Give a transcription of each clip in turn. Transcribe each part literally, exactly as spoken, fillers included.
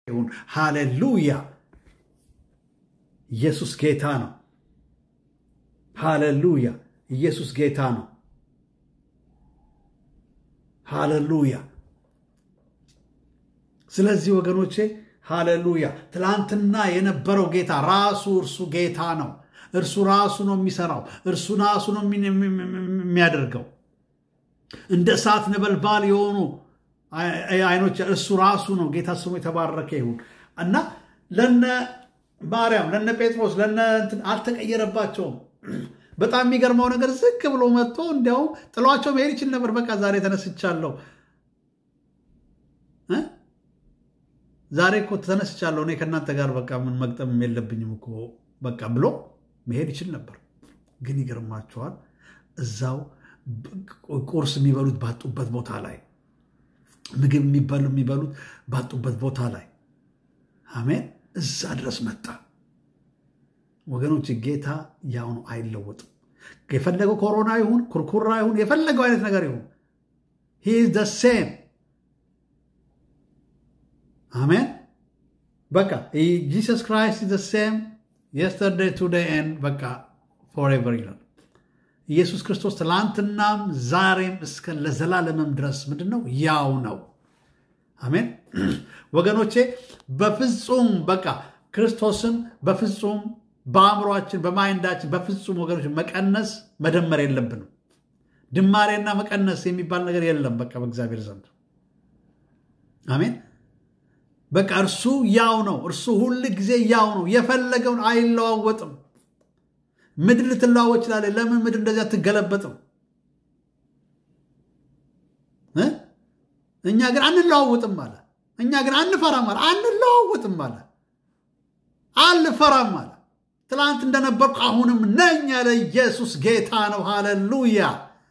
ይሁን ሃሌሉያ ኢየሱስ ጌታ ነው ሃሌሉያ ኢየሱስ ጌታ ነው ሃሌሉያ ስለዚህ ወገኖቼ ሃሌሉያ ትላንትና የነበረው ጌታ ራሱ እርሱ ጌታ ነው እርሱ ራሱ ነው የሚሰራው እርሱ ራሱ ነው የሚያደርገው እንደ እሳት ነበልባል የሆኑ አይኖች እርሱ ራሱ ነው ጌታ ስሙ የተባረከ ይሁን እና ለነ ማርያም ለነ ጴጥሮስ ለነ እንትን አልተቀየረባቸውም በጣም የሚገርመው ነገር ዝቅ ብሎ መጥቶ እንዲያው ጥሏቸው መሄድ ይችል ነበር በቃ ዛሬ ተነስቻለሁ እ ዛሬ እኮ ተነስቻለሁ እኔ ከናንተ ጋር በቃ ምን መግጠም የለብኝም እኮ በቃ ብሎ መሄድ ይችል ነበር ግን ይገርማቸዋል እዛው ቁርስ የሚበሉት ባጡበት ቦታ ላይ ምግብ የሚበሉ የሚበሉት ባጡበት ቦታ ላይ አሜን እዛ ድረስ መጣ ወገኖች ጌታ ያው ነው አይለወጥም የፈለገው ኮሮና ይሁን ኩርኩራ ይሁን የፈለገው አይነት ነገር ይሁን he is the same አሜን በቃ Jesus Christ is the same yesterday today and በቃ forever ይላል ኢየሱስ ክርስቶስ ትላንትናም ዛሬም እስከ ለዘላለምም ድረስ ምንድነው ያው ነው አሜን ወገኖቼ በፍጹም በቃ ክርስቶስን በፍጹም በአእምሮአችን በማይንዳችን በፍጹም ወገኖች መቀነስ መደመር የለብንም ድማሬና መቀነስ የሚባል ነገር የለም በቃ በእግዚአብሔር ዘንድ አሜን በቃ እርሱ ያው ነው እርሱ ሁሉ ጊዜ ያው ነው የፈለገውን አይለዋወጥም ምድር ልትለዋወጥ ይችላል ለምን ምድር እንደዚያ ትገለበጥም እ እኛ ግን አንለዋወጥም ማለት እኛ ግን አንፈራም ማለት አንለዋወጥም ማለት አልፈራም ማለት ትላንት እንደነበርኩ አሁንም ነኝ ያለ ኢየሱስ ጌታ ነው ሃሌሉያ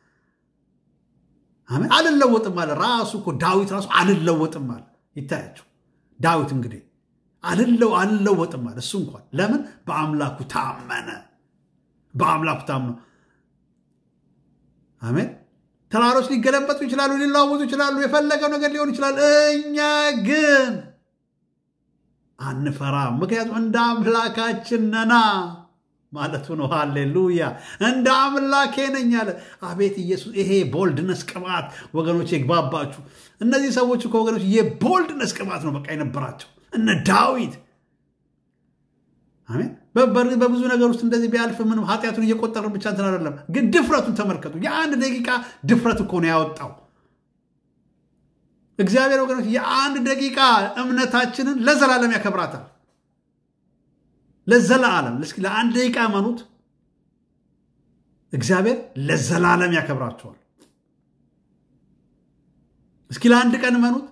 አሜን አልለወጥም ማለት ራሱ እኮ ዳዊት ራሱ አልለወጥም ማለት ይታያችሁ ዳዊት እንግዲህ አልለው አልለወጥም ማለት እሱ እንኳን ለምን በአምላኩ ታመነ በአምላኩ ታመነ አሜን ተራሮች ሊገለበጡ ይችላሉ ሊለዋወጡ ይችላሉ የፈለገው ነገር ሊሆን ይችላል እኛ ግን አንፈራም ምክንያቱም እንደ አምላካችን ነና ማለቱ ነው ሃሌሉያ እንደ አምላኬ ነኝ አለ አቤት ኢየሱስ ይሄ ቦልድነስ ቅባት ወገኖቼ ይግባባችሁ እነዚህ ሰዎች እኮ ወገኖች የቦልድነስ ቅባት ነው በቃ የነበራቸው እነ ዳዊት አሜን በብዙ ነገር ውስጥ እንደዚህ ቢያልፍ ምንም ኃጢያቱን እየቆጠረ ብቻ እንትን አይደለም ግን ድፍረቱን ተመልከቱ የአንድ ደቂቃ ድፍረት እኮ ነው ያወጣው እግዚአብሔር ወገኖች የአንድ ደቂቃ እምነታችንን ለዘላለም ያከብራታል ለዘላለም ለስኪ ለአንድ ደቂቃ ማኑት እግዚአብሔር ለዘላለም ያከብራቸዋል እስኪ ለአንድ ቀን ማኑት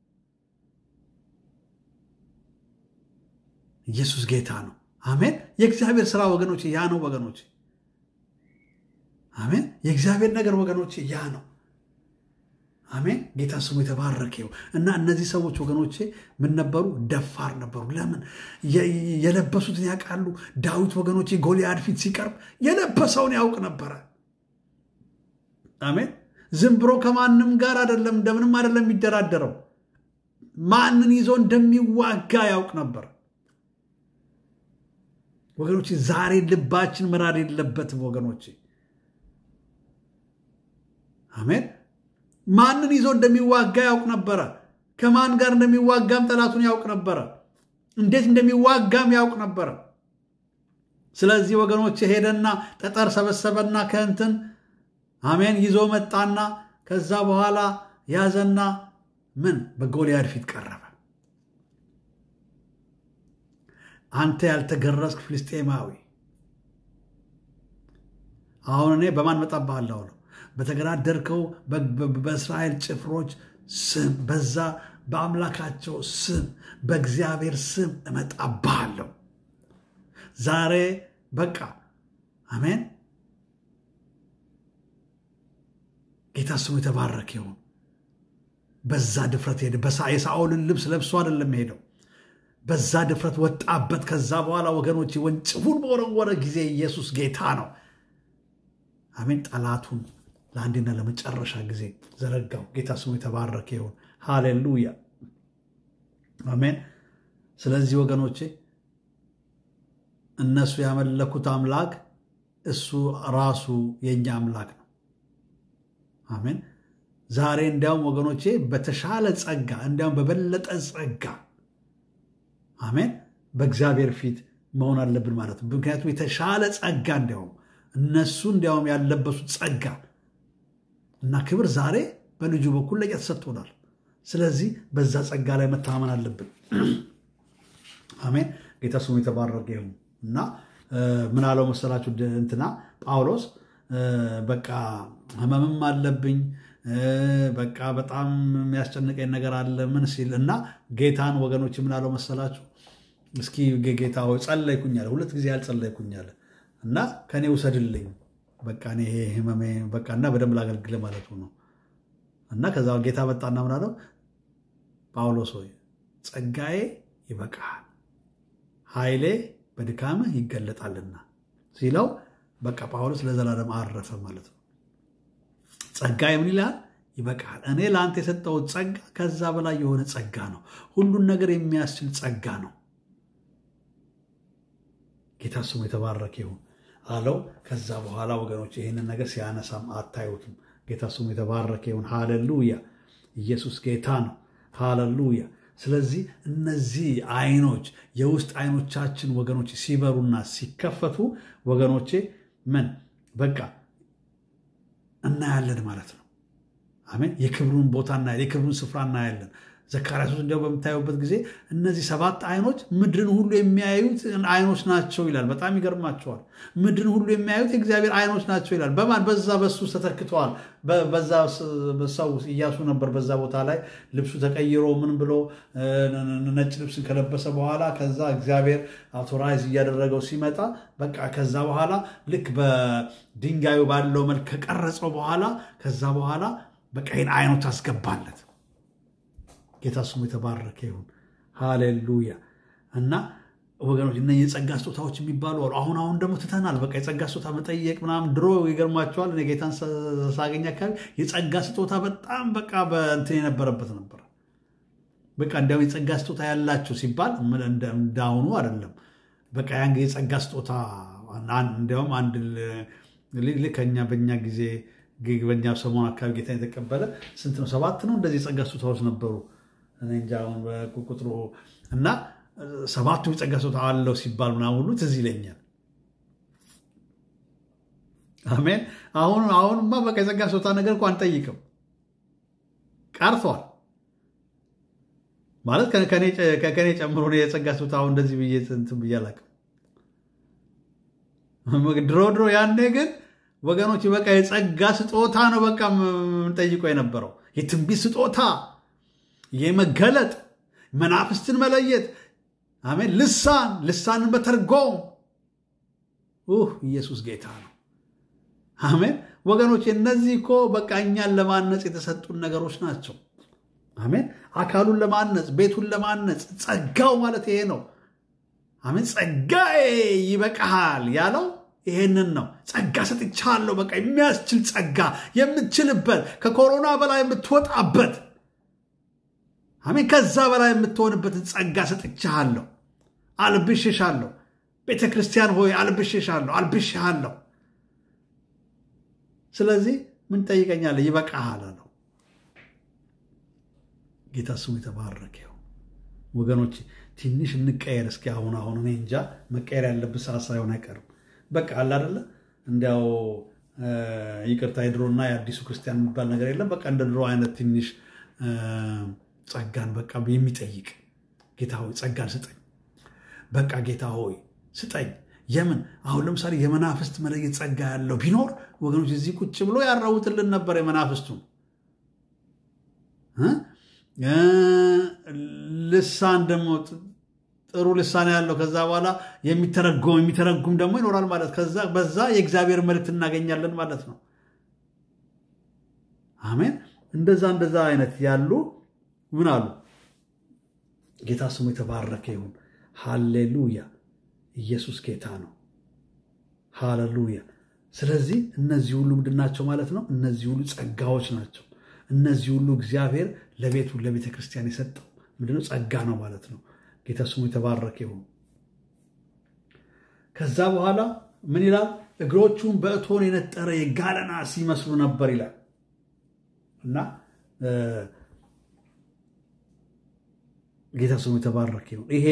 ኢየሱስ ጌታ ነው አሜን የእግዚአብሔር ሥራ ወገኖች ያ ነው ወገኖች አሜን የእግዚአብሔር ነገር ወገኖች ያ ነው አሜን ጌታ ስሙ የተባረከው እና እነዚህ ሰዎች ወገኖቼ ምን ነበሩ ደፋር ነበሩ ለምን የለበሱትን ያቃሉ ዳዊት ወገኖቼ ጎልያድ ፊት ሲቀርብ የለበሰውን ያውቅ ነበር አሜን ዝም ብሎ ከማንም ጋር አይደለም እንደምንም አይደለም የሚደራደረው ማንን ይዞ እንደሚዋጋ ያውቅ ነበር ወገኖቼ ዛሬ ልባችን መራር የለበትም ወገኖቼ አሜን ማንን ይዞ እንደሚዋጋ ያውቅ ነበር ከማን ጋር እንደሚዋጋም ጠላቱን ያውቅ ነበር እንዴት እንደሚዋጋም ያውቅ ነበር ስለዚህ ወገኖቼ ሄደና ጠጠር ሰበሰበና ከእንትን አሜን ይዞ መጣና ከዛ በኋላ ያዘና ምን በጎልያድ ፊት ቀረበ አንተ ያልተገረዝክ ፍልስጤማዊ አሁን እኔ በማን መጣባለሁ በተገራደርከው በእስራኤል ጭፍሮች ስም በዛ በአምላካቸው ስም በእግዚአብሔር ስም እመጣባለሁ ዛሬ በቃ አሜን ጌታ ስሙ የተባረከ ይሁን በዛ ድፍረት ሄደ በሳኦልን ልብስ ለብሶ አይደለም ሄደው በዛ ድፍረት ወጣበት ከዛ በኋላ ወገኖች ወንጭፉን በወረወረ ጊዜ ኢየሱስ ጌታ ነው አሜን ጠላቱን ለአንዴና ለመጨረሻ ጊዜ ዘረጋው ጌታ ስሙ የተባረከ ይሁን ሃሌሉያ አሜን ስለዚህ ወገኖቼ እነሱ ያመለኩት አምላክ እሱ ራሱ የኛ አምላክ ነው አሜን ዛሬ እንዲያውም ወገኖቼ በተሻለ ጸጋ እንዲያውም በበለጠ ጸጋ አሜን በእግዚአብሔር ፊት መሆን አለብን ማለት ነው ምክንያቱም የተሻለ ጸጋ እንዲያውም እነሱ እንዲያውም ያለበሱት ጸጋ እና ክብር ዛሬ በልጁ በኩል ለኛ ተሰጥቶናል ስለዚህ በዛ ጸጋ ላይ መታመን አለብን አሜን ጌታ ስሙ የተባረከ ይሁን እና ምን አለው መሰላችሁ እንትና ጳውሎስ በቃ ህመምም አለብኝ በቃ በጣም የሚያስጨንቀኝ ነገር አለ ምን ሲል እና ጌታን ወገኖች ምን አለው መሰላችሁ እስኪ ጌታ ሆይ ጸለይኩኝ አለ ሁለት ጊዜ ያልጸለይኩኝ አለ እና ከኔ ውሰድልኝ በቃ እኔ ህመሜ በቃና በደም ላገልግል ማለት ነው እና ከዛው ጌታ መጣና ምን አለው ጳውሎስ ሆይ ጸጋዬ ይበቃል ኃይሌ በድካምህ ይገለጣልና ሲለው በቃ ጳውሎስ ለዘላለም አረፈ ማለት ነው ጸጋዬ ምን ይላል ይበቃል እኔ ላንተ የሰጠው ጸጋ ከዛ በላይ የሆነ ጸጋ ነው ሁሉን ነገር የሚያስችል ጸጋ ነው ጌታ ስሙ የተባረከ ይሁን አለው ከዛ በኋላ ወገኖች ይሄንን ነገር ሲያነሳም አታዩትም ጌታ ስሙ የተባረከ ይሁን ሃሌሉያ ኢየሱስ ጌታ ነው ሃሌሉያ ስለዚህ እነዚህ አይኖች የውስጥ አይኖቻችን ወገኖች ሲበሩና ሲከፈቱ ወገኖቼ ምን በቃ እናያለን ማለት ነው አሜን የክብሩን ቦታና የክብሩን ስፍራ እናያለን ዘካርያስ እንደው በመታየውበት ጊዜ እነዚህ ሰባት አይኖች ምድርን ሁሉ የሚያዩት አይኖች ናቸው ይላል በጣም ይገርማቸዋል ምድርን ሁሉ የሚያዩት የእግዚአብሔር አይኖች ናቸው ይላል በማን በዛ በሱ ተተክተዋል በዛ በሰው ኢያሱ ነበር በዛ ቦታ ላይ ልብሱ ተቀይሮ ምን ብሎ ነጭ ልብስ ከለበሰ በኋላ ከዛ እግዚአብሔር አውቶራይዝ ያደረገው ሲመጣ በቃ ከዛ በኋላ ልክ በድንጋዩ ባለው መልክ ከቀረጸው በኋላ ከዛ በኋላ በቃ ይሄን አይኖች አስገባለት ጌታ ስሙ የተባረከ ይሁን ሃሌሉያ እና ወገኖች እነዚህ የጸጋ ስጦታዎች የሚባሉ አሁን አሁን ደግሞ ትተናል በቃ የጸጋ ስጦታ መጠየቅ ምናምን ድሮ ይገርማቸዋል እኔ ጌታን ሳገኝ አካባቢ የጸጋ ስጦታ በጣም በቃ በእንትን የነበረበት ነበር በቃ እንደው የጸጋ ስጦታ ያላችሁ ሲባል እንዳሁኑ አይደለም በቃ ያን የጸጋ ስጦታ እንደውም አንድ ልከኛ በእኛ ጊዜ በእኛ ሰሞን አካባቢ ጌታን የተቀበለ ስንት ነው ሰባት ነው እንደዚህ የጸጋ ስጦታዎች ነበሩ እኔ እንጃ አሁን በቁጥሩ እና ሰባቱ የጸጋ ስጦታ አለው ሲባል ምናምን ሁሉ ትዝ ይለኛል አሜን አሁን አሁንማ በቃ የጸጋ ስጦታ ነገር እንኳን አንጠይቅም ቀርቷል ማለት ከኔ ከኔ ጨምሮ ነው የጸጋ ስጦታው እንደዚህ ብዬ እንትን ብያለሁ ድሮ ድሮ ያኔ ግን ወገኖች በቃ የጸጋ ስጦታ ነው በቃ እንጠይቆ የነበረው የትንቢት ስጦታ የመገለጥ መናፍስትን መለየት አሜን ልሳን ልሳንን በተርጎም ኡህ ኢየሱስ ጌታ ነው አሜን ወገኖች እነዚህ እኮ በቃ እኛን ለማነጽ የተሰጡን ነገሮች ናቸው አሜን አካሉን ለማነጽ ቤቱን ለማነጽ ጸጋው ማለት ይሄ ነው አሜን ጸጋዬ ይበቃል ያለው ይሄንን ነው ጸጋ ሰጥቻለሁ በቃ የሚያስችል ጸጋ የምትችልበት ከኮሮና በላይ የምትወጣበት አሜን ከዛ በላይ የምትሆንበት ጸጋ ሰጥቻለሁ አልብሽሻለሁ ቤተክርስቲያን ሆይ አልብሽሻለሁ አልብሽሃለሁ ስለዚህ ምን ጠይቀኛለህ ይበቃሃል አለው ጌታ ስሙ የተባረከ ይሁን ወገኖች ትንሽ እንቀየር እስኪ አሁን አሁን እኔ እንጃ መቀየር ያለበት ሰዓት ሳይሆን አይቀርም በቃ አለ አይደለ እንዲያው ይቅርታ ይድሮና የአዲሱ ክርስቲያን የሚባል ነገር የለም በቃ እንደ ድሮ አይነት ትንሽ ጸጋን በቃ የሚጠይቅ ጌታ ሆይ ጸጋን ስጠኝ በቃ ጌታ ሆይ ስጠኝ የምን አሁን ለምሳሌ የመናፍስት መለየት ጸጋ ያለው ቢኖር ወገኖች እዚህ ቁጭ ብሎ ያራውትልን ነበር የመናፍስቱን እ ልሳን ደግሞ ጥሩ ልሳን ያለው ከዛ በኋላ የሚተረጎም የሚተረጉም ደግሞ ይኖራል ማለት ከዛ በዛ የእግዚአብሔር መልእክት እናገኛለን ማለት ነው አሜን እንደዛ እንደዛ አይነት ያሉ ምን አሉ ጌታ ስሙ የተባረከ ይሁን ሃሌሉያ ኢየሱስ ጌታ ነው ሃሌሉያ ስለዚህ እነዚህ ሁሉ ምንድናቸው ማለት ነው እነዚህ ሁሉ ጸጋዎች ናቸው እነዚህ ሁሉ እግዚአብሔር ለቤቱ ለቤተ ክርስቲያን የሰጠው ምንድነው ጸጋ ነው ማለት ነው ጌታ ስሙ የተባረከ ይሁን። ከዛ በኋላ ምን ይላል? እግሮቹን በእቶን የነጠረ የጋለ ናስ ይመስሉ ነበር ይላል እና ጌታ ስሙ የተባረከ ይሁን። ይሄ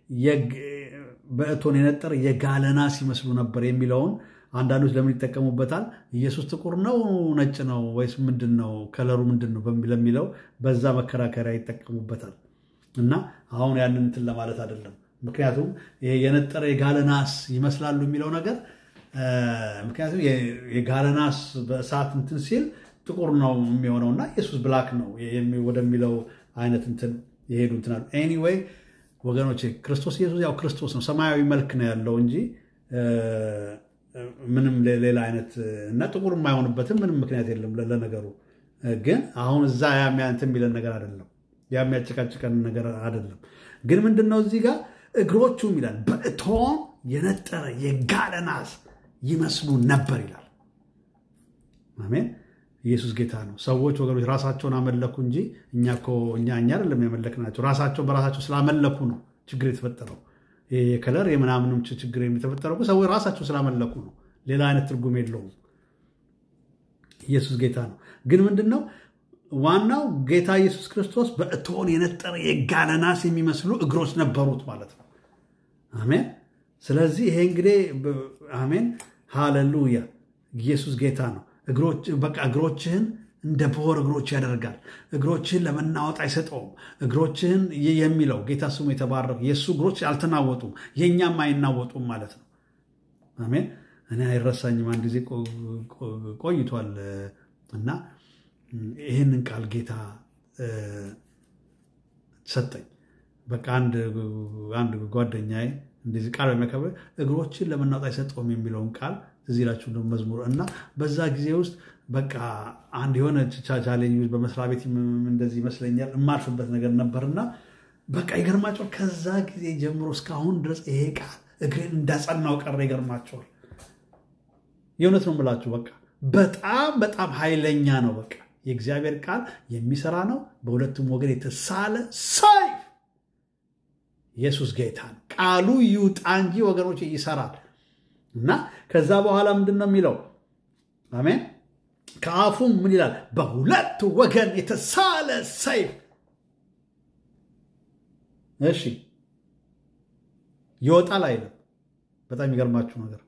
በእቶን የነጠረ የጋለ ናስ ይመስሉ ነበር የሚለውን አንዳንዶች ለምን ይጠቀሙበታል? ኢየሱስ ጥቁር ነው ነጭ ነው ወይስ ምንድነው ከለሩ ምንድነው በሚለው በዛ መከራከሪያ ይጠቀሙበታል። እና አሁን ያንን እንትን ለማለት አይደለም። ምክንያቱም ይሄ የነጠረ የጋለ ናስ ይመስላሉ የሚለው ነገር ምክንያቱም የጋለ ናስ በእሳት እንትን ሲል ጥቁር ነው የሚሆነውና ኢየሱስ ብላክ ነው ወደሚለው አይነት እንትን ይሄዱ እንትናል። ኤኒዌይ ወገኖቼ ክርስቶስ ኢየሱስ ያው ክርስቶስ ነው፣ ሰማያዊ መልክ ነው ያለው እንጂ ምንም ሌላ አይነት እና ጥቁር የማይሆንበትም ምንም ምክንያት የለም ለነገሩ። ግን አሁን እዛ ያሚያንተም የሚለን ነገር አይደለም፣ ያሚያጨቃጭቀን ነገር አይደለም። ግን ምንድነው እዚህ ጋር እግሮቹም ይላል በእቶን የነጠረ የጋለ ናስ ይመስሉ ነበር ይላል። አሜን። ኢየሱስ ጌታ ነው። ሰዎች ወገኖች ራሳቸውን አመለኩ እንጂ እኛ እኮ እኛ እኛ አይደለም ያመለክናቸው፣ ራሳቸው በራሳቸው ስላመለኩ ነው ችግር የተፈጠረው። የከለር የምናምንም ችግር የተፈጠረው ሰዎች ራሳቸው ስላመለኩ ነው። ሌላ አይነት ትርጉም የለውም። ኢየሱስ ጌታ ነው። ግን ምንድነው ዋናው ጌታ ኢየሱስ ክርስቶስ በእቶን የነጠረ የጋለ ናስ የሚመስሉ እግሮች ነበሩት ማለት ነው። አሜን። ስለዚህ ይሄ እንግዲህ አሜን ሃሌሉያ ኢየሱስ ጌታ ነው። እግሮች በቃ እግሮችህን እንደ ቦር እግሮች ያደርጋል። እግሮችህን ለመናወጥ አይሰጠውም። እግሮችህን የሚለው ጌታ ስሙ የተባረከ የሱ እግሮች አልተናወጡም፣ የኛም አይናወጡም ማለት ነው። አሜን። እኔ አይረሳኝም አንድ ጊዜ ቆይቷል እና ይሄንን ቃል ጌታ ሰጠኝ። በቃ አንድ አንድ ጓደኛዬ እንደዚህ ቃል በመከበል እግሮችን ለመናወጥ አይሰጠውም የሚለውን ቃል እዚህ ላችሁ ነው መዝሙር እና በዛ ጊዜ ውስጥ በቃ አንድ የሆነ ቻቻሌንጅ በመስሪያ ቤት እንደዚህ ይመስለኛል የማልፍበት ነገር ነበርና በቃ ይገርማቸዋል። ከዛ ጊዜ ጀምሮ እስካሁን ድረስ ይሄ ቃል እግሬን እንዳጸናው ቀረ። ይገርማቸዋል። የእውነት ነው የምላችሁ። በቃ በጣም በጣም ኃይለኛ ነው። በቃ የእግዚአብሔር ቃል የሚሰራ ነው። በሁለቱም ወገን የተሳለ ሰይፍ ኢየሱስ ጌታ ነው። ቃሉ ይውጣ እንጂ ወገኖች ይሰራል። እና ከዛ በኋላ ምንድነው የሚለው? አሜን። ከአፉም ምን ይላል? በሁለት ወገን የተሳለ ሰይፍ። እሺ ይወጣል አይደለም? በጣም የሚገርማችሁ ነገር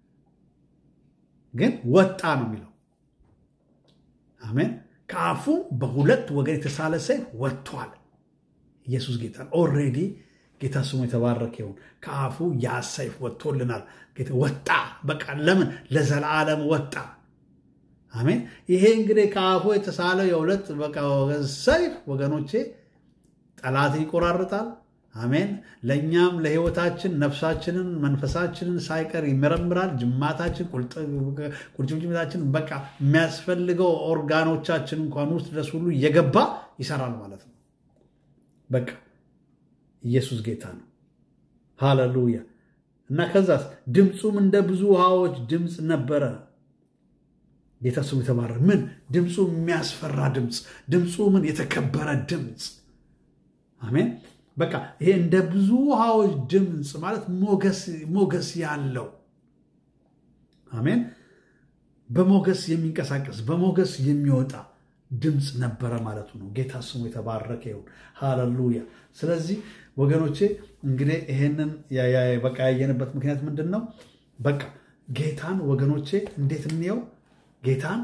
ግን ወጣ ነው የሚለው። አሜን። ከአፉ በሁለት ወገን የተሳለ ሰይፍ ወጥቷል። ኢየሱስ ጌታ ኦልሬዲ ጌታ ስሙ የተባረከ ይሁን። ከአፉ ያ ሰይፍ ወጥቶልናል። ጌታ ወጣ። በቃ ለምን ለዘላለም ወጣ። አሜን። ይሄ እንግዲህ ከአፉ የተሳለ የሁለት በቃ ሰይፍ ወገኖቼ ጠላት ይቆራርጣል። አሜን። ለኛም ለህይወታችን ነፍሳችንን መንፈሳችንን ሳይቀር ይመረምራል። ጅማታችን ቁርጭምጭሚታችን በቃ የሚያስፈልገው ኦርጋኖቻችን እንኳን ውስጥ ድረስ ሁሉ እየገባ ይሰራል ማለት ነው። በቃ ኢየሱስ ጌታ ነው። ሃሌሉያ። እና ከዛስ ድምጹም እንደ ብዙ ውሃዎች ድምጽ ነበረ። ጌታ ስሙ የተባረከ። ምን ድምጹ የሚያስፈራ ድምጽ፣ ድምጹ ምን የተከበረ ድምጽ። አሜን። በቃ ይሄ እንደ ብዙ ውሃዎች ድምጽ ማለት ሞገስ ሞገስ ያለው አሜን። በሞገስ የሚንቀሳቀስ በሞገስ የሚወጣ ድምጽ ነበረ ማለት ነው። ጌታ ስሙ የተባረከ ይሁን። ሃሌሉያ። ስለዚህ ወገኖቼ እንግዲህ ይሄንን በቃ ያየንበት ምክንያት ምንድነው? በቃ ጌታን ወገኖቼ እንዴት እንየው? ጌታን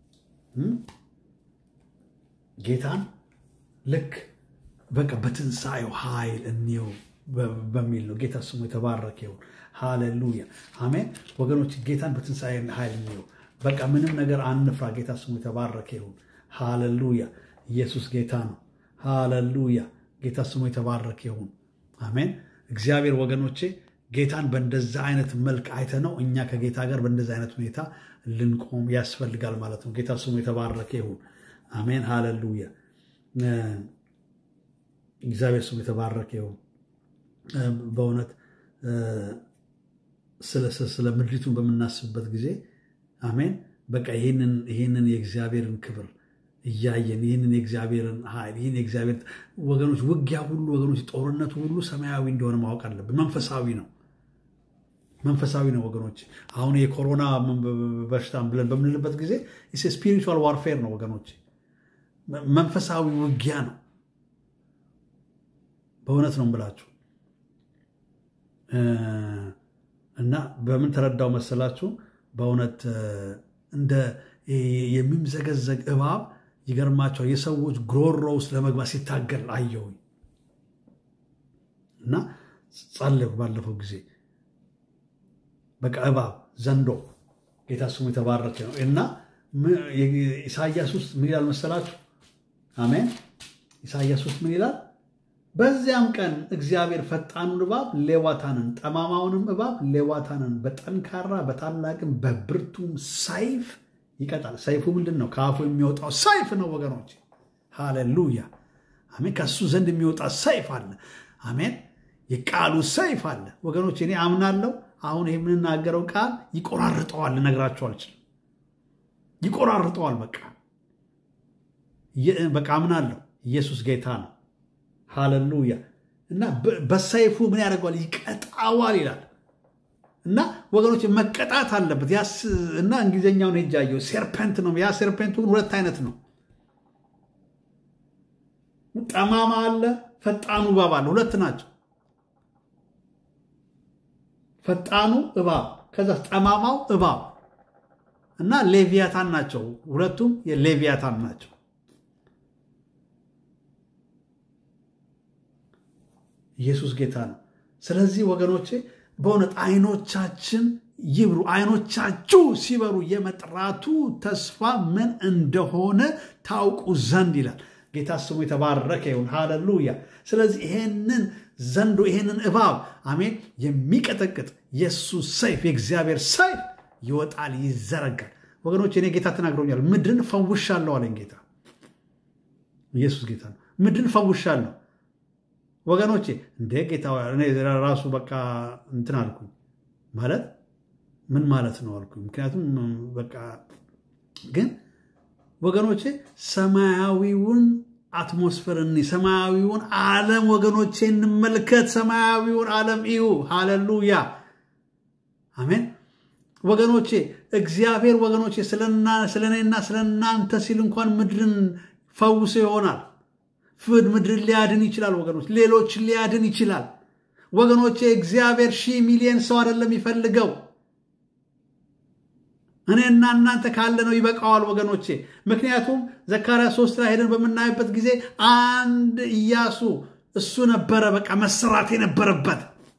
ጌታን ልክ በቃ በትንሳኤው ኃይል እንየው በሚል ነው። ጌታ ስሙ የተባረከ ይሁን። ሃሌሉያ አሜን። ወገኖች ጌታን በትንሳኤ ኃይል እንየው። በቃ ምንም ነገር አንፍራ። ጌታ ስሙ የተባረከ ይሁን። ሃሌሉያ ኢየሱስ ጌታ ነው። ሃሌሉያ ጌታ ስሙ የተባረከ ይሁን። አሜን። እግዚአብሔር ወገኖቼ ጌታን በእንደዛ አይነት መልክ አይተነው እኛ ከጌታ ጋር በእንደዛ አይነት ሁኔታ ልንቆም ያስፈልጋል ማለት ነው። ጌታ ስሙ የተባረከ ይሁን። አሜን። ሃሌሉያ እግዚአብሔር ስሙ የተባረከ ይሁን። በእውነት ስለ ስለ ምድሪቱን በምናስብበት ጊዜ አሜን በቃ ይሄንን ይሄንን የእግዚአብሔርን ክብር እያየን ይህንን የእግዚአብሔርን ኃይል ይህን የእግዚአብሔር ወገኖች ውጊያ ሁሉ ወገኖች ጦርነቱ ሁሉ ሰማያዊ እንደሆነ ማወቅ አለብን። መንፈሳዊ ነው መንፈሳዊ ነው ወገኖች። አሁን የኮሮና በሽታን ብለን በምንልበት ጊዜ ኢስ ስፒሪቹዋል ዋርፌር ነው ወገኖች፣ መንፈሳዊ ውጊያ ነው። በእውነት ነው ብላችሁ እና በምን ተረዳው መሰላችሁ? በእውነት እንደ የሚምዘገዘግ እባብ ይገርማቸዋል የሰዎች ግሮሮ ውስጥ ለመግባት ሲታገል አየሁኝ እና ጸለይኩ ባለፈው ጊዜ። በቃ እባብ ዘንዶ ጌታ ስሙ የተባረከ ነው። እና ኢሳይያስ ውስጥ ምን ይላል መሰላችሁ? አሜን። ኢሳይያስ ውስጥ ምን ይላል? በዚያም ቀን እግዚአብሔር ፈጣኑን እባብ ሌዋታንን፣ ጠማማውንም እባብ ሌዋታንን በጠንካራ በታላቅም በብርቱም ሰይፍ ይቀጣል። ሰይፉ ምንድን ነው? ከአፉ የሚወጣው ሰይፍ ነው ወገኖች። ሃሌሉያ አሜን። ከሱ ዘንድ የሚወጣ ሰይፍ አለ። አሜን። የቃሉ ሰይፍ አለ ወገኖች። እኔ አምናለሁ አሁን ይሄ የምንናገረው ቃል ይቆራርጠዋል። ልነግራችሁ አልችልም። ይቆራርጠዋል። በቃ በቃ አምናለሁ ኢየሱስ ጌታ ነው። ሃሌሉያ። እና በሰይፉ ምን ያደርገዋል? ይቀጣዋል ይላል። እና ወገኖች መቀጣት አለበት። ያስ እና እንግሊዘኛውን ሄጃየው ሴርፐንት ነው። ያ ሴርፐንቱ ሁለት አይነት ነው። ጠማማ አለ፣ ፈጣኑ እባብ አለ። ሁለት ናቸው። ፈጣኑ እባብ ከዛ ጠማማው እባብ እና ሌቪያታን ናቸው። ሁለቱም የሌቪያታን ናቸው። ኢየሱስ ጌታ ነው። ስለዚህ ወገኖቼ በእውነት አይኖቻችን ይብሩ። አይኖቻችሁ ሲበሩ የመጥራቱ ተስፋ ምን እንደሆነ ታውቁ ዘንድ ይላል። ጌታ ስሙ የተባረከ ይሁን። ሃሌሉያ። ስለዚህ ይሄንን ዘንዶ ይሄንን እባብ አሜን የሚቀጠቅጥ ኢየሱስ ሰይፍ የእግዚአብሔር ሰይፍ ይወጣል፣ ይዘረጋል። ወገኖች እኔ ጌታ ተናግሮኛል። ምድርን ፈውሻለሁ አለኝ ጌታ። ኢየሱስ ጌታ ነው። ምድርን ፈውሻለሁ ወገኖቼ። እንደ ጌታ እኔ ራሱ በቃ እንትን አልኩኝ። ማለት ምን ማለት ነው አልኩኝ። ምክንያቱም በቃ ግን ወገኖቼ ሰማያዊውን አትሞስፌር እኒ ሰማያዊውን ዓለም ወገኖቼ እንመልከት። ሰማያዊውን ዓለም እዩ። ሃሌሉያ አሜን ወገኖቼ። እግዚአብሔር ወገኖቼ ስለና ስለኔና ስለናንተ ሲል እንኳን ምድርን ፈውሶ ይሆናል። ፍድ ምድርን ሊያድን ይችላል ወገኖች። ሌሎችን ሊያድን ይችላል ወገኖቼ። እግዚአብሔር ሺህ ሚሊዮን ሰው አይደለም ይፈልገው። እኔና እናንተ ካለ ነው ይበቃዋል ወገኖቼ። ምክንያቱም ዘካርያስ ሶስት ላይ ሄደን በመናይበት ጊዜ አንድ ኢያሱ እሱ ነበረ በቃ መስራት የነበረበት።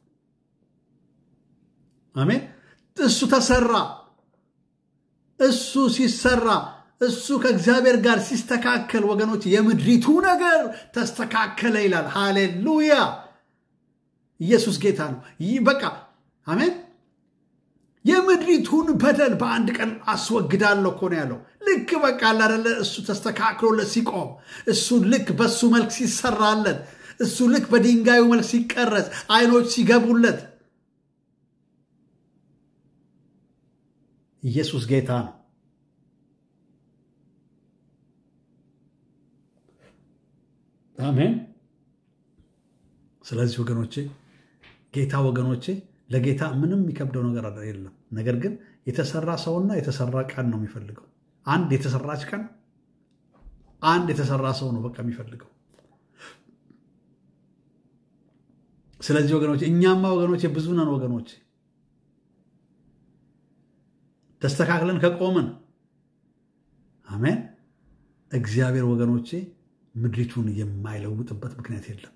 አሜን። እሱ ተሰራ። እሱ ሲሰራ እሱ ከእግዚአብሔር ጋር ሲስተካከል ወገኖች የምድሪቱ ነገር ተስተካከለ ይላል። ሃሌሉያ ኢየሱስ ጌታ ነው። ይህ በቃ አሜን። የምድሪቱን በደል በአንድ ቀን አስወግዳለሁ እኮ ነው ያለው። ልክ በቃ አይደለ እሱ ተስተካክሎለት ሲቆም፣ እሱ ልክ በሱ መልክ ሲሰራለት፣ እሱ ልክ በድንጋዩ መልክ ሲቀረጽ፣ አይኖች ሲገቡለት ኢየሱስ ጌታ ነው። አሜን። ስለዚህ ወገኖቼ ጌታ ወገኖቼ ለጌታ ምንም የሚከብደው ነገር የለም። ነገር ግን የተሰራ ሰውና የተሰራ ቀን ነው የሚፈልገው። አንድ የተሰራች ቀን አንድ የተሰራ ሰው ነው በቃ የሚፈልገው። ስለዚህ ወገኖቼ እኛማ ወገኖቼ ብዙ ነን ወገኖቼ። ተስተካክለን ከቆምን አሜን እግዚአብሔር ወገኖቼ ምድሪቱን የማይለውጥበት ምክንያት የለም።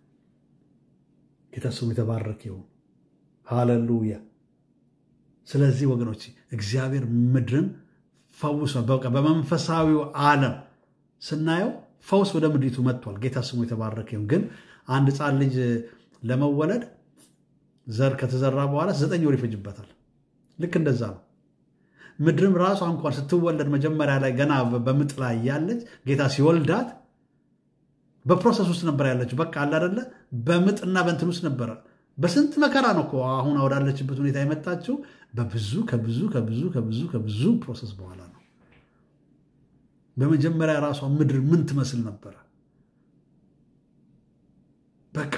ጌታ ስሙ የተባረከ ይሁን። ሃሌሉያ። ስለዚህ ወገኖቼ እግዚአብሔር ምድርን ፈውሷል። በቃ በመንፈሳዊው ዓለም ስናየው ፈውስ ወደ ምድሪቱ መጥቷል። ጌታ ስሙ የተባረከ ይሁን። ግን አንድ ሕፃን ልጅ ለመወለድ ዘር ከተዘራ በኋላ ዘጠኝ ወር ይፈጅበታል። ልክ እንደዛ ነው ምድርም ራሷ እንኳን ስትወለድ መጀመሪያ ላይ ገና በምጥ ላይ ያለች ጌታ ሲወልዳት በፕሮሰስ ውስጥ ነበር ያለችው። በቃ አለ አይደለ በምጥና በእንትን ውስጥ ነበር። በስንት መከራ ነው እኮ አሁን ወዳለችበት ሁኔታ የመጣችው። በብዙ ከብዙ ከብዙ ከብዙ ከብዙ ፕሮሰስ በኋላ ነው። በመጀመሪያ ራሷ ምድር ምን ትመስል ነበር? በቃ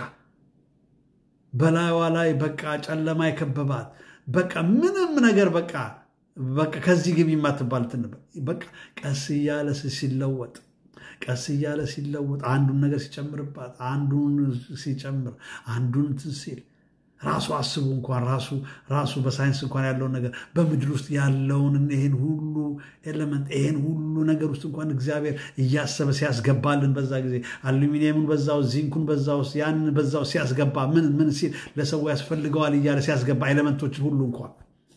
በላይዋ ላይ በቃ ጨለማ የከበባት በቃ ምንም ነገር በቃ በቃ ከዚህ ግቢ የማትባል ነበር። በቃ ቀስ እያለ ሲለወጥ ቀስ እያለ ሲለወጥ አንዱን ነገር ሲጨምርባት አንዱን ሲጨምር አንዱን ሲል ራሱ አስቡ እንኳን ራሱ ራሱ በሳይንስ እንኳን ያለውን ነገር በምድር ውስጥ ያለውን ይሄን ሁሉ ኤሌመንት ይሄን ሁሉ ነገር ውስጥ እንኳን እግዚአብሔር እያሰበ ሲያስገባልን በዛ ጊዜ አሉሚኒየሙን በዛው ዚንኩን በዛው ያን በዛው ሲያስገባ ምን ምን ሲል ለሰው ያስፈልገዋል እያለ ሲያስገባ ኤሌመንቶችን ሁሉ እንኳን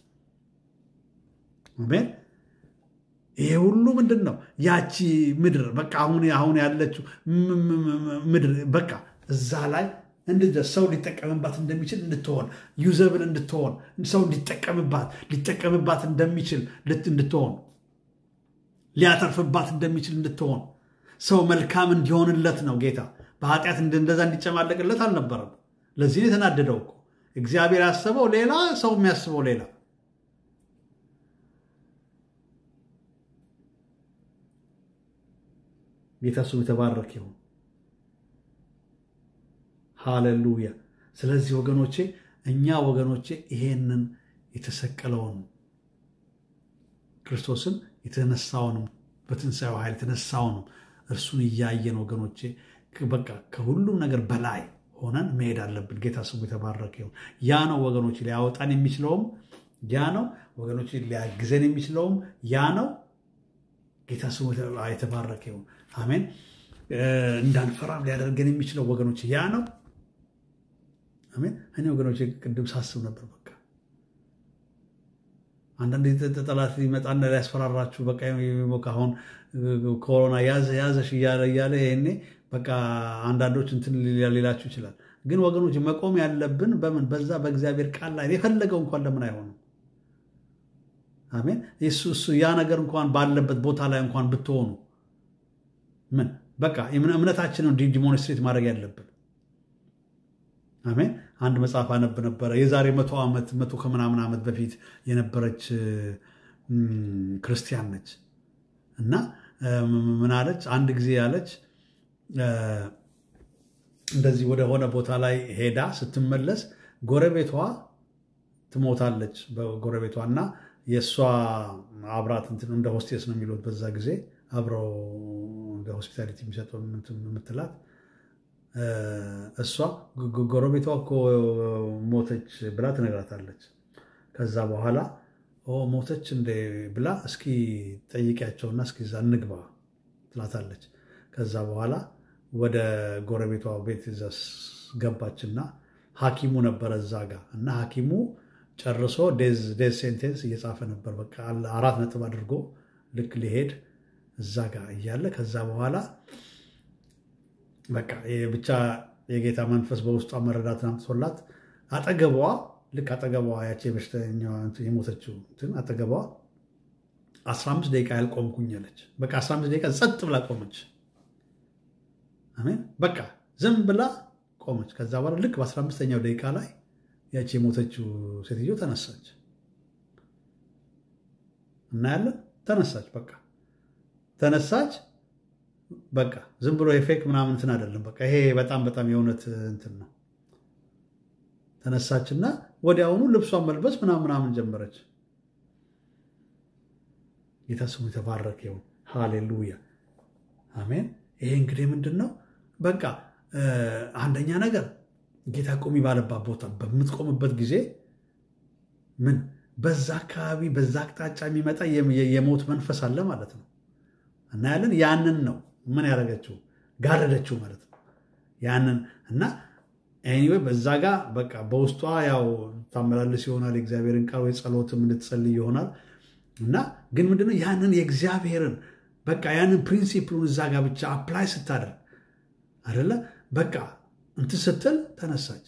አሜን። ይሄ ሁሉ ምንድነው? ያቺ ምድር በቃ አሁን አሁን ያለችው ምድር በቃ እዛ ላይ እንደ ሰው ሊጠቀምባት እንደሚችል እንድትሆን ዩዘብል እንድትሆን ሰው እንዲጠቀምባት ሊጠቀምባት እንደሚችል እንድትሆን ሊያተርፍባት እንደሚችል እንድትሆን ሰው መልካም እንዲሆንለት ነው ጌታ። በኃጢአት እንደዛ እንዲጨማለቅለት አልነበረም። ለዚህ የተናደደው እኮ እግዚአብሔር ያሰበው ሌላ ሰው የሚያስበው ሌላ። ጌታ ስሙ የተባረከ ይሁን። ሃሌሉያ። ስለዚህ ወገኖቼ እኛ ወገኖቼ ይሄንን የተሰቀለውን ክርስቶስን የተነሳውን በትንሣኤው ኃይል የተነሳውን እርሱን እያየን ወገኖቼ በቃ ከሁሉም ነገር በላይ ሆነን መሄድ አለብን። ጌታ ስሙ የተባረከ ይሁን። ያ ነው ወገኖቼ ሊያወጣን የሚችለውም ያ ነው ወገኖቼ ሊያግዘን የሚችለውም ያ ነው። ጌታ ስሙ የተባረከ ይሁን። አሜን። እንዳንፈራም ሊያደርገን የሚችለው ወገኖቼ ያ ነው። አሜን። እኔ ወገኖቼ ቅድም ሳስብ ነበር በቃ አንዳንድ ጠላት ይመጣና ሊያስፈራራችሁ በቃ ይሞካ አሁን ኮሮና ያዘ ያዘሽ እያለ እያለ ይሄኔ በቃ አንዳንዶች እንትን ሊላችሁ ይችላል። ግን ወገኖች መቆም ያለብን በምን በዛ በእግዚአብሔር ቃል ላይ የፈለገው እንኳን ለምን አይሆንም? አሜን። እሱ እሱ ያ ነገር እንኳን ባለበት ቦታ ላይ እንኳን ብትሆኑ ምን በቃ እምነታችንን ዲሞንስትሬት ማድረግ ያለብን። አሜን። አንድ መጽሐፍ አነብ ነበር የዛሬ መቶ ዓመት መቶ ከምናምን ዓመት በፊት የነበረች ክርስቲያን ነች እና ምን አለች አንድ ጊዜ ያለች እንደዚህ ወደ ሆነ ቦታ ላይ ሄዳ ስትመለስ ጎረቤቷ ትሞታለች በጎረቤቷና የሷ አብራት እንትን እንደ ሆስቴስ ነው የሚሉት በዛ ጊዜ አብረው እንደ ሆስፒታሊቲ የሚሰጠው ምትላት እሷ ጎረቤቷ እኮ ሞተች ብላ ትነግራታለች። ከዛ በኋላ ኦ ሞተች እንደ ብላ እስኪ ጠይቂያቸውና እስኪ እዛ እንግባ ትላታለች። ከዛ በኋላ ወደ ጎረቤቷ ቤት ይዘስ ገባችና ሐኪሙ ነበር እዛ ጋር እና ሐኪሙ ጨርሶ ዴዝ ዴዝ ሴንቴንስ እየጻፈ ነበር። በቃ አራት ነጥብ አድርጎ ልክ ሊሄድ እዛ ጋር እያለ ከዛ በኋላ በቃ ብቻ የጌታ መንፈስ በውስጧ መረዳትን አምጥቶላት አጠገቧ ልክ አጠገቧ ያቺ በሽተኛዋ የሞተችው እንትን አጠገቧ አስራ አምስት ደቂቃ ያልቆምኩኝ አለች። በቃ አስራ አምስት ደቂቃ ጸጥ ብላ ቆመች። አሜን። በቃ ዝም ብላ ቆመች። ከዛ በኋላ ልክ በአስራ አምስተኛው ደቂቃ ላይ ያቺ የሞተችው ሴትዮ ተነሳች። እናያለን ተነሳች። በቃ ተነሳች። በቃ ዝም ብሎ የፌክ ምናምን እንትን አይደለም። በቃ ይሄ በጣም በጣም የእውነት እንትን ነው። ተነሳችና ወዲያውኑ ልብሷን መልበስ ምናምን ምናምን ጀመረች። ጌታ ስሙ የተባረከ ይሁን። ሃሌሉያ አሜን። ይሄ እንግዲህ ምንድነው? በቃ አንደኛ ነገር ጌታ ቆሚ ባለባት ቦታ በምትቆምበት ጊዜ ምን በዛ አካባቢ በዛ አቅጣጫ የሚመጣ የሞት መንፈስ አለ ማለት ነው። እና ያለን ያንን ነው ምን ያደረገችው ጋረደችው ማለት ነው። ያንን እና ኤኒዌይ በዛ ጋር በቃ በውስጧ ያው ታመላልስ ይሆናል የእግዚአብሔርን ቃል ወይ ጸሎትም እንድትጸልይ ይሆናል። እና ግን ምንድነው ያንን የእግዚአብሔርን በቃ ያንን ፕሪንሲፕሉን እዛ ጋር ብቻ አፕላይ ስታደርግ አይደለ በቃ እንትን ስትል ተነሳች።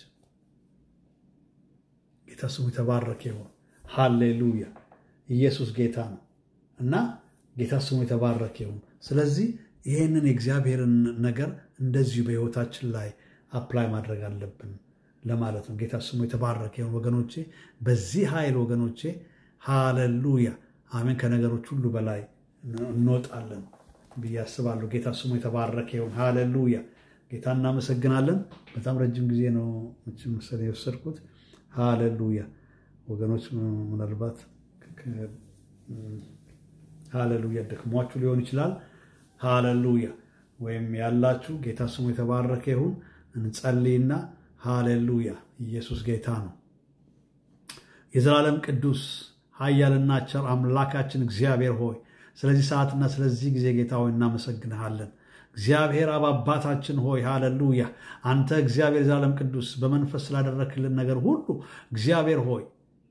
ጌታ ስሙ የተባረከ ይሁን። ሃሌሉያ ኢየሱስ ጌታ ነው። እና ጌታ ስሙ የተባረከ ይሁን። ስለዚህ ይሄንን የእግዚአብሔርን ነገር እንደዚሁ በህይወታችን ላይ አፕላይ ማድረግ አለብን ለማለት ነው። ጌታ ስሙ የተባረከ ይሁን ወገኖቼ። በዚህ ኃይል ወገኖቼ ሃሌሉያ አሜን ከነገሮች ሁሉ በላይ እንወጣለን። ብዬ አስባለሁ። ጌታ ስሙ የተባረከ ይሁን። ሃሌሉያ። ጌታ እናመሰግናለን። በጣም ረጅም ጊዜ ነው መሰለኝ የወሰድኩት። ሃሌሉያ ወገኖች፣ ምናልባት ሃሌሉያ ደክሟችሁ ሊሆን ይችላል። ሃሌሉያ ወይም ያላችሁ ጌታ ስሙ የተባረከ ይሁን። እንጸልይና ሃሌሉያ። ኢየሱስ ጌታ ነው። የዘላለም ቅዱስ ኃያልና ቸር አምላካችን እግዚአብሔር ሆይ ስለዚህ ሰዓትና ስለዚህ ጊዜ ጌታ ሆይ እናመሰግንሃለን። እግዚአብሔር አብ አባታችን ሆይ ሃሌሉያ። አንተ እግዚአብሔር የዘላለም ቅዱስ በመንፈስ ስላደረክልን ነገር ሁሉ እግዚአብሔር ሆይ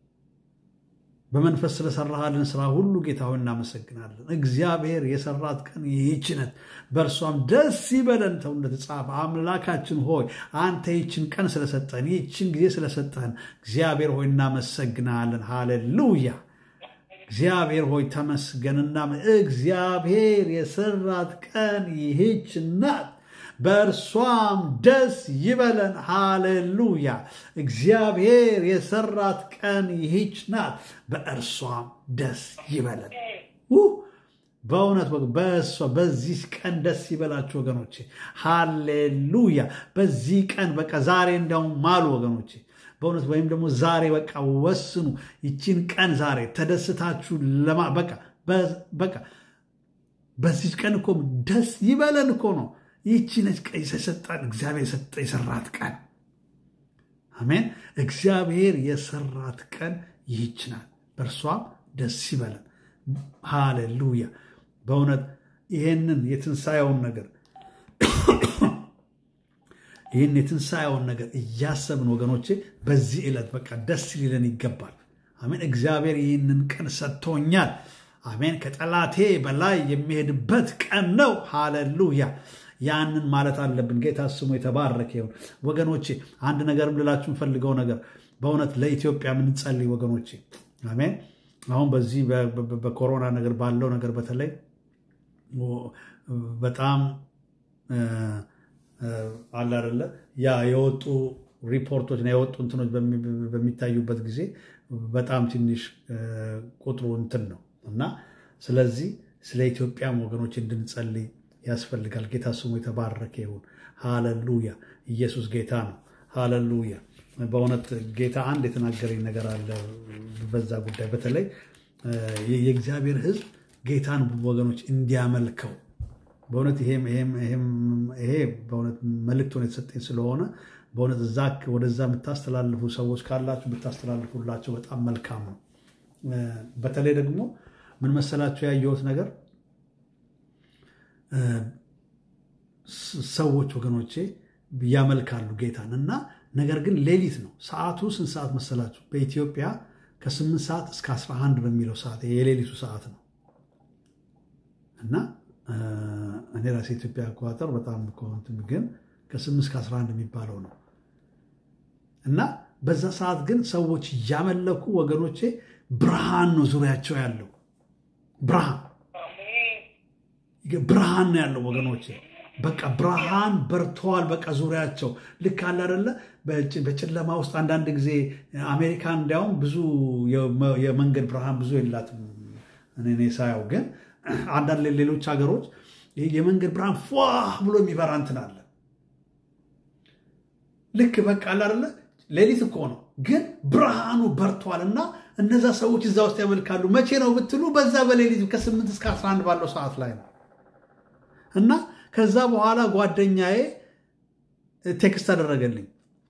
በመንፈስ ስለሰራሃልን ስራ ሁሉ ጌታ ሆይ እናመሰግናለን። እግዚአብሔር የሰራት ቀን ይህች ናት፣ በእርሷም ደስ ይበለን ተብሎ እንደተጻፈ አምላካችን ሆይ አንተ ይህችን ቀን ስለሰጠን ይህችን ጊዜ ስለሰጠን እግዚአብሔር ሆይ እናመሰግናለን። ሃሌሉያ እግዚአብሔር ሆይ ተመስገንና እግዚአብሔር የሰራት ቀን ይህች ናት፣ በእርሷም ደስ ይበለን። ሃሌሉያ እግዚአብሔር የሰራት ቀን ይህች ናት፣ በእርሷም ደስ ይበለን። በእውነት በእሷ በዚህ ቀን ደስ ይበላችሁ ወገኖቼ። ሃሌሉያ በዚህ ቀን በቃ ዛሬ እንዲያውም ማሉ ወገኖቼ በእውነት ወይም ደግሞ ዛሬ በቃ ወስኑ። ይቺን ቀን ዛሬ ተደስታችሁ ለማ በቃ በቃ በዚህ ቀን እኮ ደስ ይበለን እኮ ነው። ይቺ ነች ቀን የሰጠን እግዚአብሔር የሰጠ የሰራት ቀን። አሜን። እግዚአብሔር የሰራት ቀን ይህች ናት፣ በእርሷም ደስ ይበለን። ሃሌሉያ በእውነት ይሄንን የትንሣኤውን ነገር ይህን የትንሣኤውን ነገር እያሰብን ወገኖቼ በዚህ ዕለት በቃ ደስ ሊለን ይገባል። አሜን። እግዚአብሔር ይህንን ቀን ሰጥቶኛል። አሜን። ከጠላቴ በላይ የሚሄድበት ቀን ነው። ሃሌሉያ ያንን ማለት አለብን። ጌታ ስሙ የተባረከ ይሁን ወገኖቼ። አንድ ነገርም ልላችሁ የምፈልገው ነገር በእውነት ለኢትዮጵያ የምንጸልይ ወገኖቼ። አሜን። አሁን በዚህ በኮሮና ነገር ባለው ነገር በተለይ በጣም አለ አይደለ ያ የወጡ ሪፖርቶች እና የወጡ እንትኖች በሚታዩበት ጊዜ በጣም ትንሽ ቁጥሩ እንትን ነው እና ስለዚህ ስለ ኢትዮጵያም ወገኖች እንድንጸልይ ያስፈልጋል። ጌታ ስሙ የተባረከ ይሁን። ሃሌሉያ ኢየሱስ ጌታ ነው። ሃሌሉያ በእውነት ጌታ አንድ የተናገረኝ ነገር አለ በዛ ጉዳይ በተለይ የእግዚአብሔር ሕዝብ ጌታን ወገኖች እንዲያመልከው በእውነት ይሄም ይሄም ይሄም ይሄ በእውነት መልእክቱን የተሰጠኝ ስለሆነ በእውነት እዛ ወደዛ የምታስተላልፉ ሰዎች ካላችሁ ብታስተላልፉላቸው በጣም መልካም ነው። በተለይ ደግሞ ምን መሰላችሁ ያየሁት ነገር ሰዎች ወገኖቼ ያመልካሉ ጌታን እና ነገር ግን ሌሊት ነው። ሰዓቱ ስንት ሰዓት መሰላችሁ? በኢትዮጵያ ከስምንት ሰዓት እስከ አስራ አንድ በሚለው ሰዓት የሌሊቱ ሰዓት ነው እና እኔ ራሴ ኢትዮጵያ አቆጣጠር በጣም ኮንትም ግን ከስምንት እስከ አስራ አንድ የሚባለው ነው እና በዛ ሰዓት ግን ሰዎች ያመለኩ ወገኖቼ ብርሃን ነው ዙሪያቸው ያለው ብርሃን ብርሃን ነው ያለው ወገኖቼ። በቃ ብርሃን በርቷል በቃ ዙሪያቸው ልክ አለ አይደለ በጨለማ ውስጥ አንዳንድ ጊዜ አሜሪካ እንዲያውም ብዙ የመንገድ ብርሃን ብዙ የላትም እኔ ሳያው ግን አንዳንድ ሌሎች ሀገሮች የመንገድ ብርሃን ፏ ብሎ የሚበራ እንትን አለ ልክ በቃ አለ አይደለ ሌሊት እኮ ነው ግን ብርሃኑ በርቷልና እነዛ ሰዎች እዛ ውስጥ ያመልካሉ። መቼ ነው ብትሉ በዛ በሌሊት ከስምንት እስከ አስራ አንድ ባለው ሰዓት ላይ ነው እና ከዛ በኋላ ጓደኛዬ ቴክስት አደረገልኝ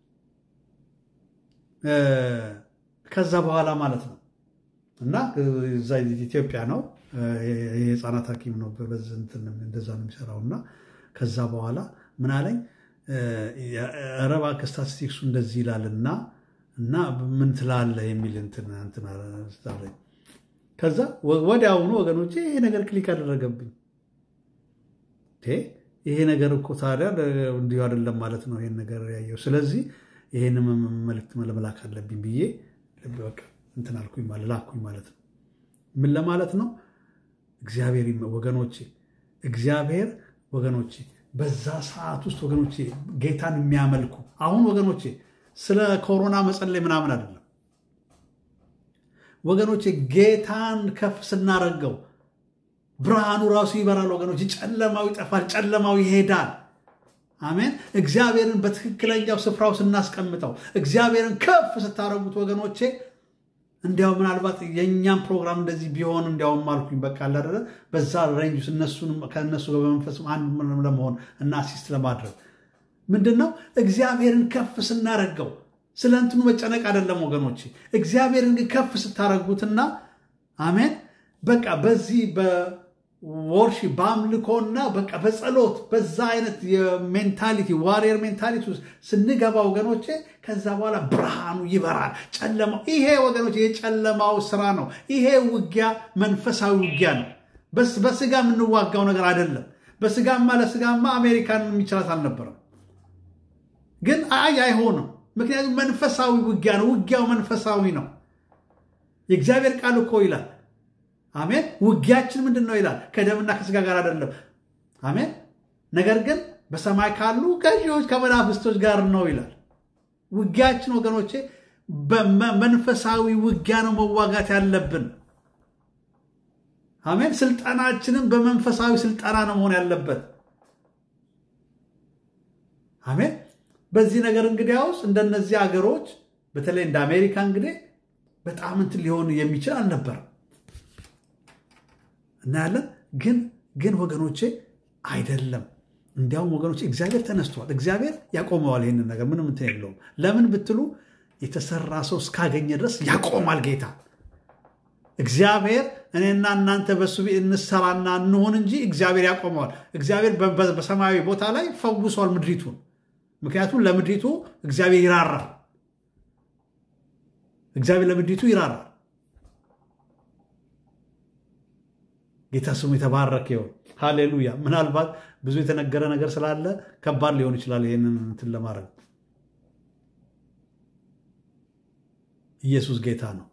ከዛ በኋላ ማለት ነው እና እዛ ኢትዮጵያ ነው የህፃናት ሐኪም ነው በዚህ እንትን እንደዛ ነው የሚሰራውና ከዛ በኋላ ምን አለኝ ረባ ከስታቲስቲክሱ እንደዚህ ይላልና እና ምን ትላለህ የሚል እንትን እንትን አስተላልፈ ከዛ ወዲያውኑ ወገኖቼ ይሄ ነገር ክሊክ አደረገብኝ። ይሄ ነገር እኮ ታዲያ እንዲሁ አይደለም ማለት ነው ይሄን ነገር ያየው። ስለዚህ ይሄን መልእክት መላክ አለብኝ ብዬ በቃ እንትን አልኩኝ ማለት ላኩኝ ማለት ነው። ምን ለማለት ነው? እግዚአብሔር ወገኖቼ እግዚአብሔር ወገኖቼ በዛ ሰዓት ውስጥ ወገኖቼ ጌታን የሚያመልኩ አሁን ወገኖቼ ስለ ኮሮና መጸለይ ምናምን አይደለም ወገኖቼ ጌታን ከፍ ስናረገው ብርሃኑ ራሱ ይበራል ወገኖች ጨለማው ይጠፋል ጨለማው ይሄዳል አሜን እግዚአብሔርን በትክክለኛው ስፍራው ስናስቀምጠው እግዚአብሔርን ከፍ ስታረጉት ወገኖቼ እንዲያው ምናልባት የኛም ፕሮግራም እንደዚህ ቢሆን እንዲያው ማልኩኝ በቃ አላደረ በዛ ሬንጅ እነሱን ከነሱ ጋር በመንፈስ አንድ ለመሆን እና አሲስት ለማድረግ ምንድነው እግዚአብሔርን ከፍ ስናረጋው ስለንትኑ መጨነቅ አይደለም ወገኖቼ እግዚአብሔርን ከፍ ስታረጉትና አሜን በቃ በዚህ በወርሺፕ በአምልኮና በቃ በጸሎት በዛ አይነት የሜንታሊቲ ዋሪየር ሜንታሊቲ ስንገባ ወገኖቼ ከዛ በኋላ ብርሃኑ ይበራል ጨለማው ይሄ ወገኖቼ የጨለማው ስራ ነው ይሄ ውጊያ መንፈሳዊ ውጊያ ነው በስ በስጋ ምንዋጋው ነገር አይደለም በስጋማ ለስጋማ አሜሪካን የሚችላት አልነበረም ግን አይ አይሆንም ምክንያቱም መንፈሳዊ ውጊያ ነው ውጊያው መንፈሳዊ ነው የእግዚአብሔር ቃል እኮ ይላል አሜን ውጊያችን ምንድነው ይላል ከደምና ከስጋ ጋር አይደለም አሜን ነገር ግን በሰማይ ካሉ ገዢዎች ከመናፍስቶች ጋር ነው ይላል ውጊያችን ወገኖቼ በመንፈሳዊ ውጊያ ነው መዋጋት ያለብን አሜን ስልጣናችንን በመንፈሳዊ ስልጣና ነው መሆን ያለበት አሜን በዚህ ነገር እንግዲያውስ እንደነዚህ አገሮች በተለይ እንደ አሜሪካ እንግዲህ በጣም እንት ሊሆን የሚችል አልነበረም እና ያለን ግን ግን ወገኖቼ አይደለም እንዲያው ወገኖቼ እግዚአብሔር ተነስቷል እግዚአብሔር ያቆመዋል ይሄንን ነገር ምንም እንትን የለውም ለምን ብትሉ የተሰራ ሰው እስካገኘ ድረስ ያቆማል ጌታ እግዚአብሔር እኔና እናንተ በሱ እንሰራና እንሆን እንጂ እግዚአብሔር ያቆመዋል እግዚአብሔር በሰማያዊ ቦታ ላይ ፈውሷል ምድሪቱን ምክንያቱም ለምድሪቱ እግዚአብሔር ይራራል እግዚአብሔር ለምድሪቱ ይራራል ጌታ ስሙ የተባረከ ይሁን ሃሌሉያ ምናልባት ብዙ የተነገረ ነገር ስላለ ከባድ ሊሆን ይችላል ይሄንን እንትን ለማድረግ ኢየሱስ ጌታ ነው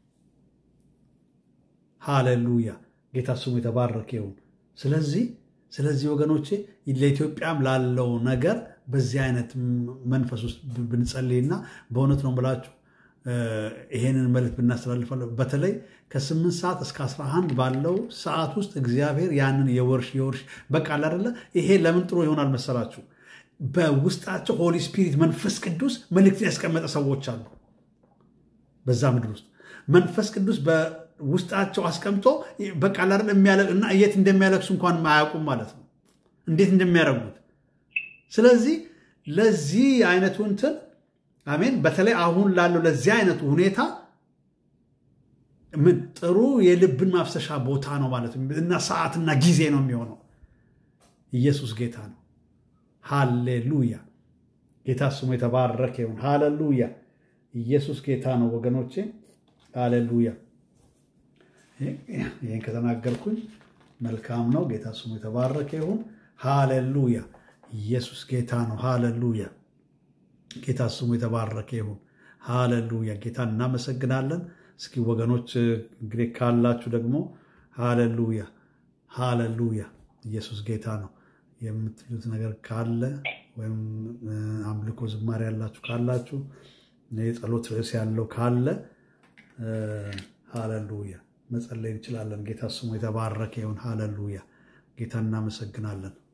ሃሌሉያ ጌታ ስሙ የተባረከ ይሁን ስለዚህ ስለዚህ ወገኖቼ ለኢትዮጵያም ላለው ነገር በዚህ አይነት መንፈስ ውስጥ ብንጸልይና በእውነት ነው ብላችሁ ይሄንን መልእክት ብናስተላልፋለሁ በተለይ ከ8 ሰዓት እስከ አስራ አንድ ባለው ሰዓት ውስጥ እግዚአብሔር ያንን የወርሽ የወርሽ በቃ አይደለ ይሄ ለምን ጥሩ ይሆናል መሰላችሁ በውስጣቸው ሆሊ ስፒሪት መንፈስ ቅዱስ መልእክት ያስቀመጠ ሰዎች አሉ በዛ ምድር ውስጥ መንፈስ ቅዱስ በውስጣቸው አስቀምጦ በቃ አይደለ የሚያለቅና የት እንደሚያለቅሱ እንኳን ማያውቁም ማለት ነው እንዴት እንደሚያረጉት ስለዚህ ለዚህ አይነቱ እንትን አሜን በተለይ አሁን ላለው ለዚህ አይነቱ ሁኔታ ምን ጥሩ የልብን ማፍሰሻ ቦታ ነው ማለት እና ሰዓትና ጊዜ ነው የሚሆነው ኢየሱስ ጌታ ነው ሃሌሉያ ጌታ ስሙ የተባረከ ይሁን ሃሌሉያ ኢየሱስ ጌታ ነው ወገኖቼ ሃሌሉያ ይሄን ከተናገርኩኝ መልካም ነው ጌታ ስሙ የተባረከ ይሁን ሃሌሉያ ኢየሱስ ጌታ ነው ሃሌሉያ ጌታ ስሙ የተባረከ ይሁን ሃሌሉያ ጌታ እናመሰግናለን እስኪ ወገኖች እንግዲህ ካላችሁ ደግሞ ሃሌሉያ ሃሌሉያ ኢየሱስ ጌታ ነው የምትሉት ነገር ካለ ወይም አምልኮ ዝማሬ ያላችሁ ካላችሁ የጸሎት ርዕስ ያለው ካለ ሃሌሉያ መጸለይ እንችላለን ጌታ ስሙ የተባረከ ይሁን ሃሌሉያ ጌታ እናመሰግናለን